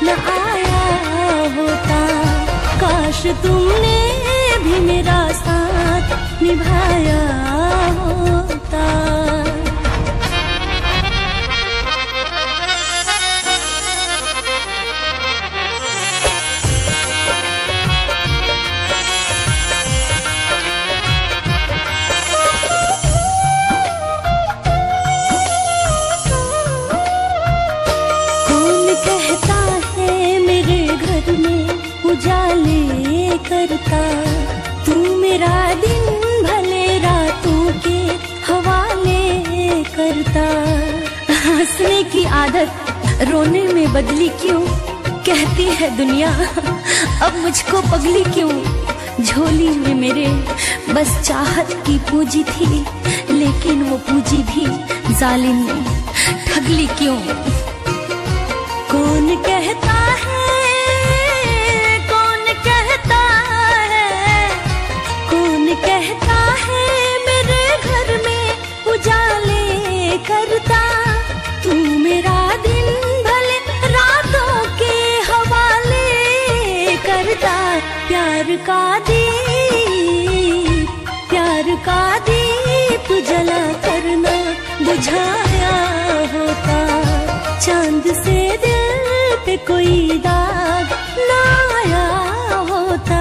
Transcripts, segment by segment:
न आया होता। काश तुमने भी मेरा साथ निभाया होता। उजाले करता तू मेरा दिन भले रातों के हवाले करता। हंसने की आदत रोने में बदली क्यों, कहती है दुनिया अब मुझको पगली क्यों। झोली में मेरे बस चाहत की पूंजी थी, लेकिन वो पूंजी भी जालिम ने ठगली क्यों। कौन कहता है, कहता है मेरे घर में उजाले करता तू मेरा दिन भले रातों के हवाले करता। प्यार का दीप जला करना बुझाया होता। चांद से दिल पे कोई दाग ना आया होता।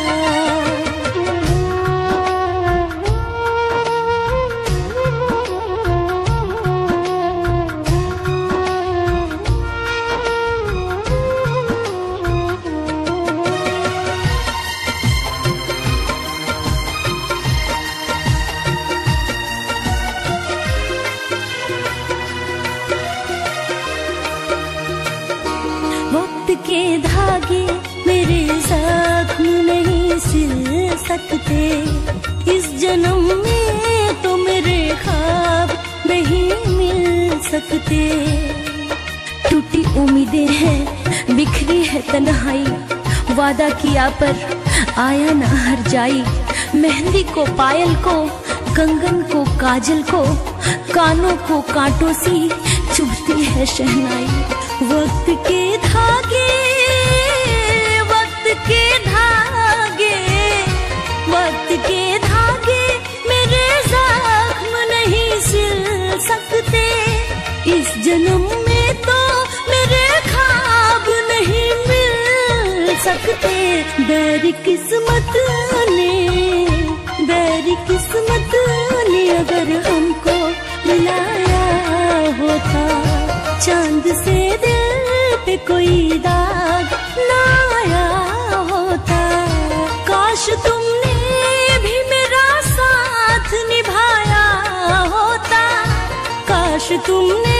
के धागे मेरे जख्म नहीं सिल सकते। इस जन्म में तो मेरे ख्वाब नहीं मिल सकते। टूटी उम्मीदें हैं, बिखरी है तन्हाई, वादा किया पर आया ना हर जाई। मेहंदी को पायल को, कंगन को काजल को, कानों को कांटों सी चुभती है शहनाई। वक्त के धागे, वक्त के धागे, वक्त के धागे मेरे जख्म नहीं सिल सकते। इस जन्म में तो मेरे ख्वाब नहीं मिल सकते। बैरी किस्मत ने अगर हमको मिलाया होता। चांद से दिल पे कोई दाग ना आया होता। काश तुमने भी मेरा साथ निभाया होता। काश तुमने